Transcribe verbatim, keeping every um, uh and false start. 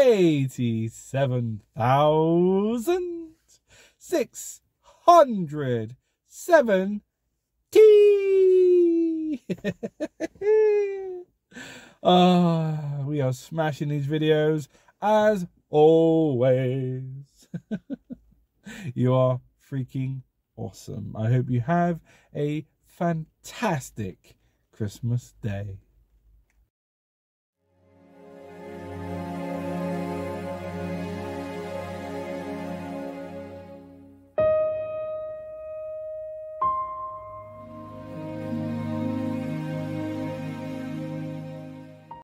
eighty-seven thousand six hundred seventy. Ah, we are smashing these videos as always. You are freaking awesome. I hope you have a fantastic Christmas day.